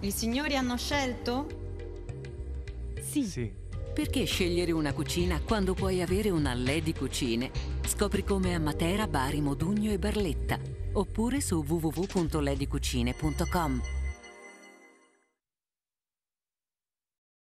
I signori hanno scelto? Sì. Perché scegliere una cucina quando puoi avere una Ledi Cucine? Scopri come a Matera, Bari, Modugno e Barletta. Oppure su www.ledicucine.com.